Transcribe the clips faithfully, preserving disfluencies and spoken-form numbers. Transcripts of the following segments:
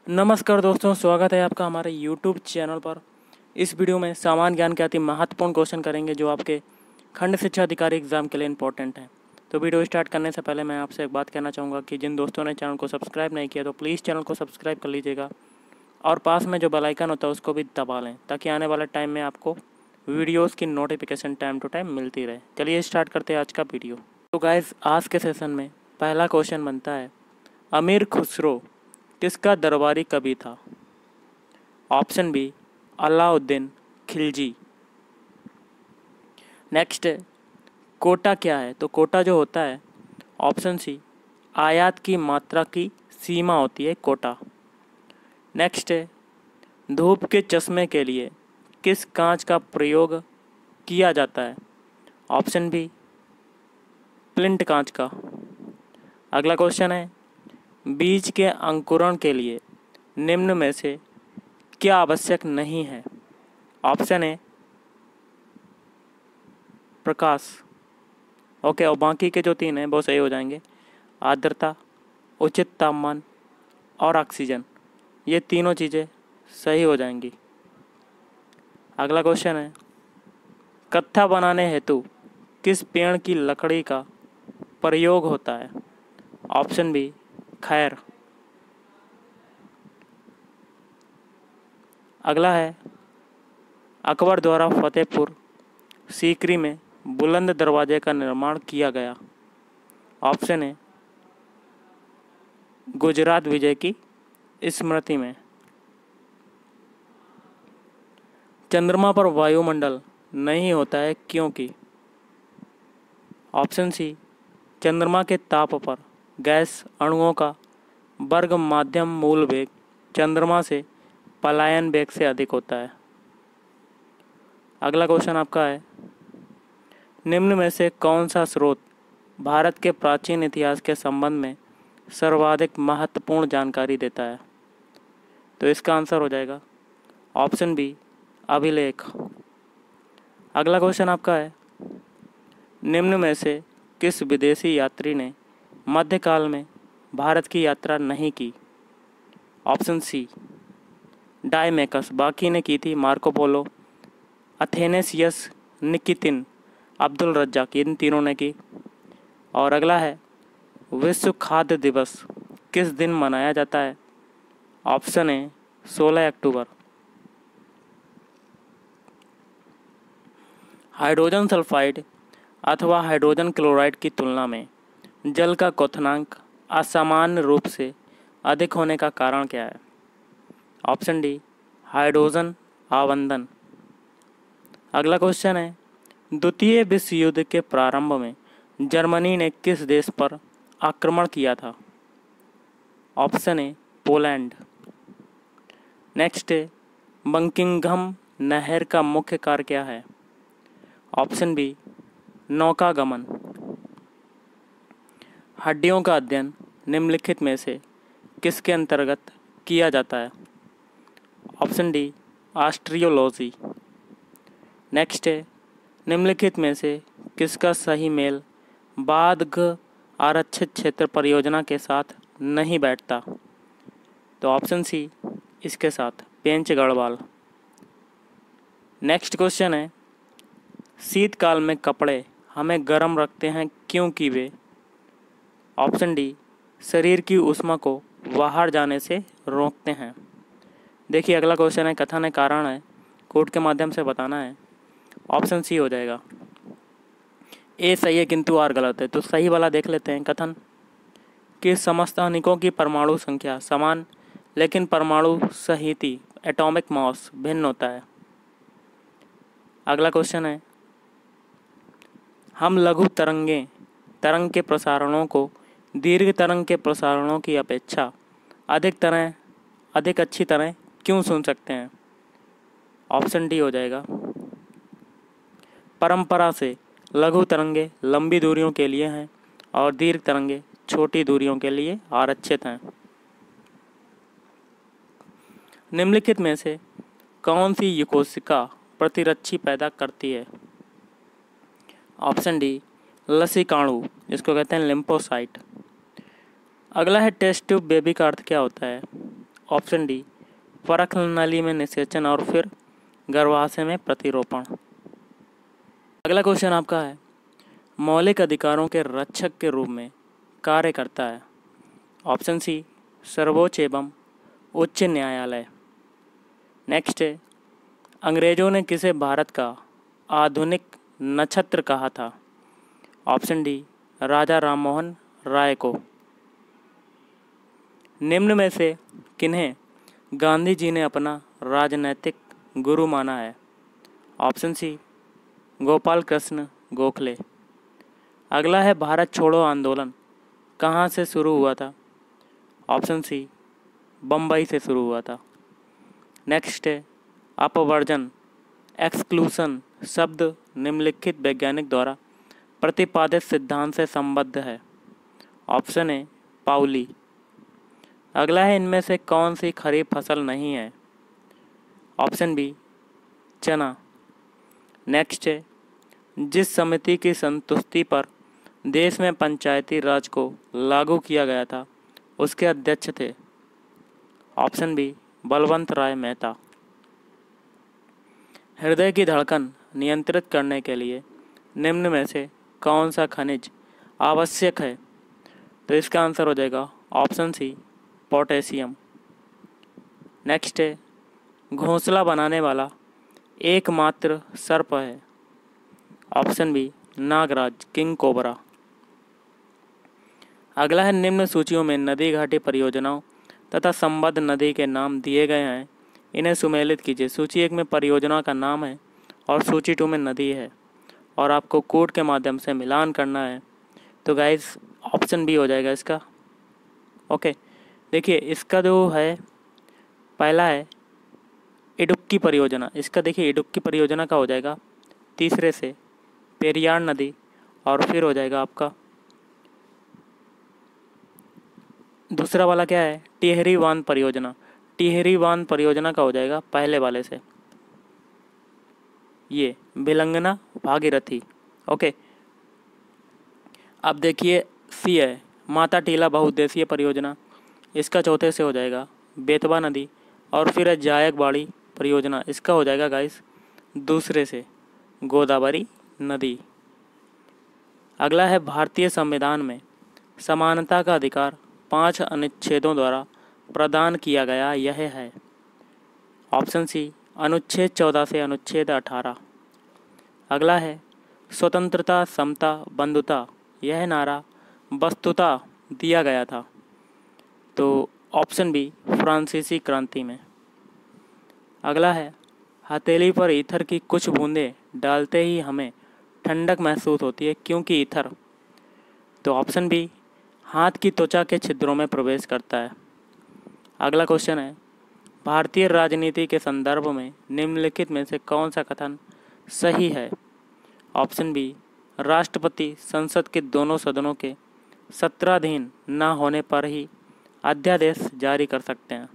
नमस्कार दोस्तों, स्वागत है आपका हमारे यूट्यूब चैनल पर। इस वीडियो में सामान्य ज्ञान के अति महत्वपूर्ण क्वेश्चन करेंगे जो आपके खंड शिक्षा अधिकारी एग्जाम के लिए इंपॉर्टेंट हैं। तो वीडियो स्टार्ट करने से पहले मैं आपसे एक बात कहना चाहूँगा कि जिन दोस्तों ने चैनल को सब्सक्राइब नहीं किया तो प्लीज़ चैनल को सब्सक्राइब कर लीजिएगा और पास में जो बेल आइकन होता है उसको भी दबा लें ताकि आने वाले टाइम में आपको वीडियोज़ की नोटिफिकेशन टाइम टू टाइम मिलती रहे। चलिए स्टार्ट करते हैं आज का वीडियो। तो गाइस, आज के सेशन में पहला क्वेश्चन बनता है, अमीर खुसरो किसका दरबारी कवि था? Option B Alauddin Khilji. Next है, कोटा क्या है? तो कोटा जो होता है, ऑप्शन सी आयात की मात्रा की सीमा होती है कोटा। नेक्स्ट है, धूप के चश्मे के लिए किस कांच का प्रयोग किया जाता है? ऑप्शन बी प्लिंट कांच का। अगला क्वेश्चन है, बीज के अंकुरण के लिए निम्न में से क्या आवश्यक नहीं है? ऑप्शन ए प्रकाश। ओके, और बाकी के जो तीन हैं वो सही हो जाएंगे। आर्द्रता, उचित तापमान और ऑक्सीजन, ये तीनों चीज़ें सही हो जाएंगी। अगला क्वेश्चन है, कत्था बनाने हेतु किस पेड़ की लकड़ी का प्रयोग होता है? ऑप्शन बी खैर। अगला है, अकबर द्वारा फतेहपुर सीकरी में बुलंद दरवाजे का निर्माण किया गया। ऑप्शन है गुजरात विजय की स्मृति में। चंद्रमा पर वायुमंडल नहीं होता है क्योंकि? ऑप्शन सी चंद्रमा के ताप पर गैस अणुओं का वर्ग माध्यम मूल वेग चंद्रमा से पलायन वेग से अधिक होता है। अगला क्वेश्चन आपका है, निम्न में से कौन सा स्रोत भारत के प्राचीन इतिहास के संबंध में सर्वाधिक महत्वपूर्ण जानकारी देता है? तो इसका आंसर हो जाएगा ऑप्शन बी अभिलेख। अगला क्वेश्चन आपका है, निम्न में से किस विदेशी यात्री ने मध्यकाल में भारत की यात्रा नहीं की? ऑप्शन सी डायमेकस, बाकी ने की थी Marco Polo, Athanasius, Nikitin, Abdul Razzaq, इन तीनों ने की। और अगला है, विश्व खाद्य दिवस किस दिन मनाया जाता है? ऑप्शन है सोलह अक्टूबर। हाइड्रोजन सल्फाइड अथवा हाइड्रोजन क्लोराइड की तुलना में जल का क्वथनांक असामान्य रूप से अधिक होने का कारण क्या है? ऑप्शन डी हाइड्रोजन आवंदन। अगला क्वेश्चन है, द्वितीय विश्व युद्ध के प्रारंभ में जर्मनी ने किस देश पर आक्रमण किया था? Option A Poland. नेक्स्ट है, बंकिंघम नहर का मुख्य कार्य क्या है? ऑप्शन बी नौकागमन। हड्डियों का अध्ययन निम्नलिखित में से किसके अंतर्गत किया जाता है? Option D osteology. नेक्स्ट है, निम्नलिखित में से किसका सही मेल बाघ आरक्षित क्षेत्र परियोजना के साथ नहीं बैठता? तो ऑप्शन सी इसके साथ पेंच गढ़वाल। नेक्स्ट क्वेश्चन है, शीतकाल में कपड़े हमें गर्म रखते हैं क्योंकि वे? ऑप्शन डी शरीर की ऊष्मा को बाहर जाने से रोकते हैं। देखिए, अगला क्वेश्चन है, कथन है कारण है, कोड के माध्यम से बताना है। ऑप्शन सी हो जाएगा। ए सही है किंतु आर गलत है, तो सही वाला देख लेते हैं। कथन कि समस्त अनिकों की परमाणु संख्या समान लेकिन परमाणु सहिति एटॉमिक मास भिन्न होता है। अगला क्वेश्चन है, हम लघु तरंगे तरंग के प्रसारणों को दीर्घ तरंग के प्रसारणों की अपेक्षा अधिक तरह अधिक अच्छी तरह क्यों सुन सकते हैं? ऑप्शन डी हो जाएगा। परंपरा से लघु तरंगे लंबी दूरियों के लिए हैं और दीर्घ तरंगे छोटी दूरियों के लिए आरक्षित हैं। निम्नलिखित में से कौन सी कोशिका प्रतिरक्षी पैदा करती है? ऑप्शन डी लसीकाणु, जिसको कहते हैं लिम्फोसाइट। अगला है, टेस्ट ट्यूब बेबी का अर्थ क्या होता है? ऑप्शन डी परख नली में निषेचन और फिर गर्भाशय में प्रतिरोपण। अगला क्वेश्चन आपका है, मौलिक अधिकारों के रक्षक के रूप में कार्य करता है। ऑप्शन सी सर्वोच्च एवं उच्च न्यायालय। नेक्स्ट है, अंग्रेजों ने किसे भारत का आधुनिक नक्षत्र कहा था। ऑप्शन डी राजा राममोहन राय को। निम्न में से किन्हें गांधी जी ने अपना राजनैतिक गुरु माना है। Option C Gopal Krishna Gokhale. अगला है, भारत छोड़ो आंदोलन कहाँ से शुरू हुआ था। ऑप्शन सी बम्बई से शुरू हुआ था। नेक्स्ट है, अपवर्जन एक्सक्लूसन शब्द निम्नलिखित वैज्ञानिक द्वारा प्रतिपादित सिद्धांत से संबद्ध है। Option A Pauli. अगला है, इनमें से कौन सी खरीफ फसल नहीं है। ऑप्शन बी चना। नेक्स्ट है, जिस समिति की संतुष्टि पर देश में पंचायती राज को लागू किया गया था उसके अध्यक्ष थे। Option B Balwant Rai Mehta. हृदय की धड़कन नियंत्रित करने के लिए निम्न में से कौन सा खनिज आवश्यक है। तो इसका आंसर हो जाएगा ऑप्शन सी पोटेशियम। नेक्स्ट है, घोंसला बनाने वाला एकमात्र सर्प है। ऑप्शन बी नागराज किंग कोबरा। अगला है, निम्न सूचियों में नदी घाटी परियोजनाओं तथा संबद्ध नदी के नाम दिए गए हैं, इन्हें सुमेलित कीजिए। सूची एक में परियोजना का नाम है और सूची टू में नदी है और आपको कोड के माध्यम से मिलान करना है। तो गाइस ऑप्शन बी हो जाएगा इसका। ओके, देखिए इसका जो है पहला है इडुक्की परियोजना। इसका देखिए इडुक्की परियोजना का हो जाएगा तीसरे से पेरियार नदी और फिर हो जाएगा आपका दूसरा वाला क्या है टिहरी बांध परियोजना। टिहरी बांध परियोजना का हो जाएगा पहले वाले से ये भिलंगना भागीरथी। ओके, अब देखिए सी है माता टीला बहुउद्देशीय परियोजना। इसका चौथे से हो जाएगा बेतवा नदी और फिर है जायकवाड़ी परियोजना। इसका हो जाएगा गाइस दूसरे से गोदावरी नदी। अगला है भारतीय संविधान में समानता का अधिकार पांच अनुच्छेदों द्वारा प्रदान किया गया, यह है। ऑप्शन सी अनुच्छेद चौदह से अनुच्छेद अठारह। अगला है स्वतंत्रता समता बंधुता, यह नारा वस्तुतः दिया गया था। तो ऑप्शन बी फ्रांसीसी क्रांति में। अगला है हथेली पर ईथर की कुछ बूंदें डालते ही हमें ठंडक महसूस होती है, क्योंकि ईथर। तो ऑप्शन बी हाथ की त्वचा के छिद्रों में प्रवेश करता है। अगला क्वेश्चन है भारतीय राजनीति के संदर्भ में निम्नलिखित में से कौन सा कथन सही है। ऑप्शन बी राष्ट्रपति संसद के दोनों सदनों के सत्राधीन न होने पर ही अध्यादेश जारी कर सकते हैं।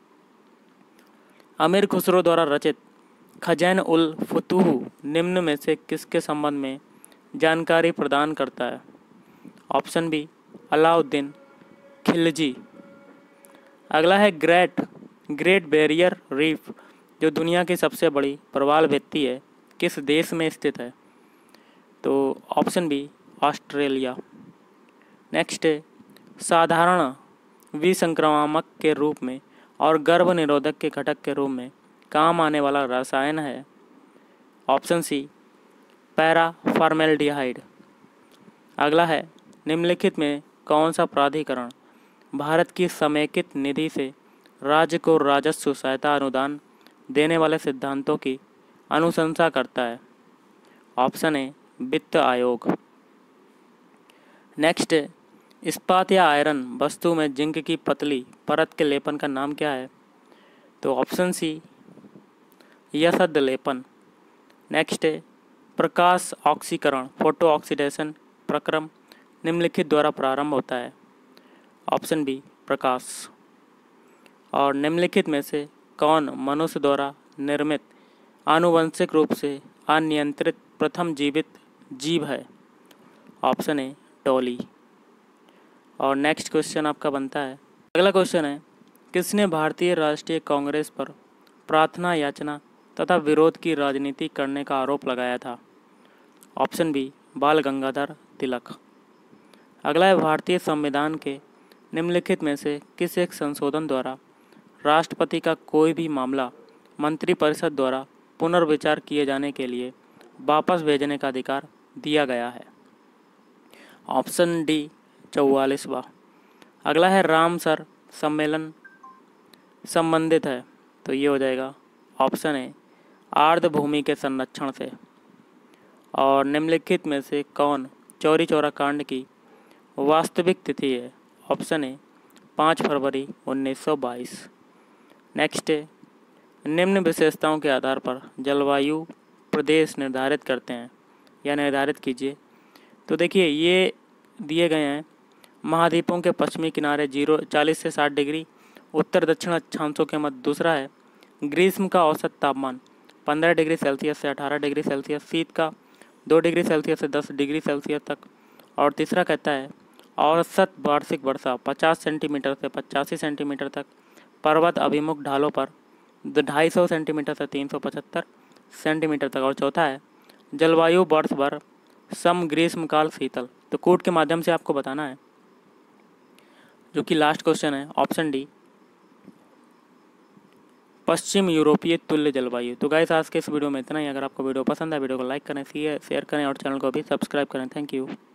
अमीर खुसरो द्वारा रचित खजैन उल फुतूह निम्न में से किसके संबंध में जानकारी प्रदान करता है। Option B Alauddin Khilji. अगला है ग्रेट ग्रेट बैरियर रीफ जो दुनिया की सबसे बड़ी प्रवाल भित्ति है किस देश में स्थित है। तो ऑप्शन बी ऑस्ट्रेलिया। नेक्स्ट है साधारण विसंक्रामक के रूप में और गर्भ निरोधक के घटक के रूप में काम आने वाला रसायन है। Option C para formaldehyde. अगला है निम्नलिखित में कौन सा प्राधिकरण भारत की समेकित निधि से राज्य को राजस्व सहायता अनुदान देने वाले सिद्धांतों की अनुशंसा करता है। ऑप्शन ए वित्त आयोग। नेक्स्ट है इस्पात या आयरन वस्तु में जिंक की पतली परत के लेपन का नाम क्या है। तो ऑप्शन सी यसद लेपन। नेक्स्ट है प्रकाश ऑक्सीकरण फोटो ऑक्सीडेशन प्रक्रम निम्नलिखित द्वारा प्रारंभ होता है। ऑप्शन बी प्रकाश। और निम्नलिखित में से कौन मनुष्य द्वारा निर्मित आनुवंशिक रूप से अनियंत्रित प्रथम जीवित जीव है। Option A Dolly. और नेक्स्ट क्वेश्चन आपका बनता है अगला क्वेश्चन है किसने भारतीय राष्ट्रीय कांग्रेस पर प्रार्थना याचना तथा विरोध की राजनीति करने का आरोप लगाया था? ऑप्शन बी बाल गंगाधर तिलक। अगला है, भारतीय संविधान के निम्नलिखित में से किस एक संशोधन द्वारा राष्ट्रपति का कोई भी मामला मंत्रिपरिषद द्वारा पुनर्विचार किए जाने के लिए वापस भेजने का अधिकार दिया गया है? ऑप्शन डी चौवालीसवां। अगला है, रामसर सम्मेलन संबंधित है, तो ये हो जाएगा ऑप्शन ए आर्द्रभूमि के संरक्षण से। और निम्नलिखित में से कौन चौरी चौरा कांड की वास्तविक तिथि है? ऑप्शन ए पाँच फरवरी उन्नीस सौ बाईस। नेक्स्ट है, निम्न विशेषताओं के आधार पर जलवायु प्रदेश निर्धारित करते हैं या निर्धारित कीजिए। तो देखिए, ये दिए गए हैं, महाद्वीपों के पश्चिमी किनारे जीरो चालीस से साठ डिग्री, उत्तर दक्षिण अक्षांशों के मध्य। दूसरा है, ग्रीष्म का औसत तापमान पंद्रह डिग्री सेल्सियस से अठारह डिग्री सेल्सियस, शीत का दो डिग्री सेल्सियस से दस डिग्री सेल्सियस तक। और तीसरा कहता है, औसत वार्षिक वर्षा पचास सेंटीमीटर से पचासी सेंटीमीटर तक, पर्वत अभिमुख ढालों पर ढाई सौ सेंटीमीटर से तीन सौ पचहत्तर सेंटीमीटर तक। और चौथा है, जलवायु वर्ष भर सम ग्रीष्मकाल शीतल। तो कोड के माध्यम से आपको बताना है, जो कि लास्ट क्वेश्चन है, ऑप्शन डी पश्चिम यूरोपीय तुल्य जलवायु। तो गाइस, आज के इस वीडियो में इतना ही। अगर आपको वीडियो पसंद है, वीडियो को लाइक करें, शेयर करें और चैनल को भी सब्सक्राइब करें। Thank you.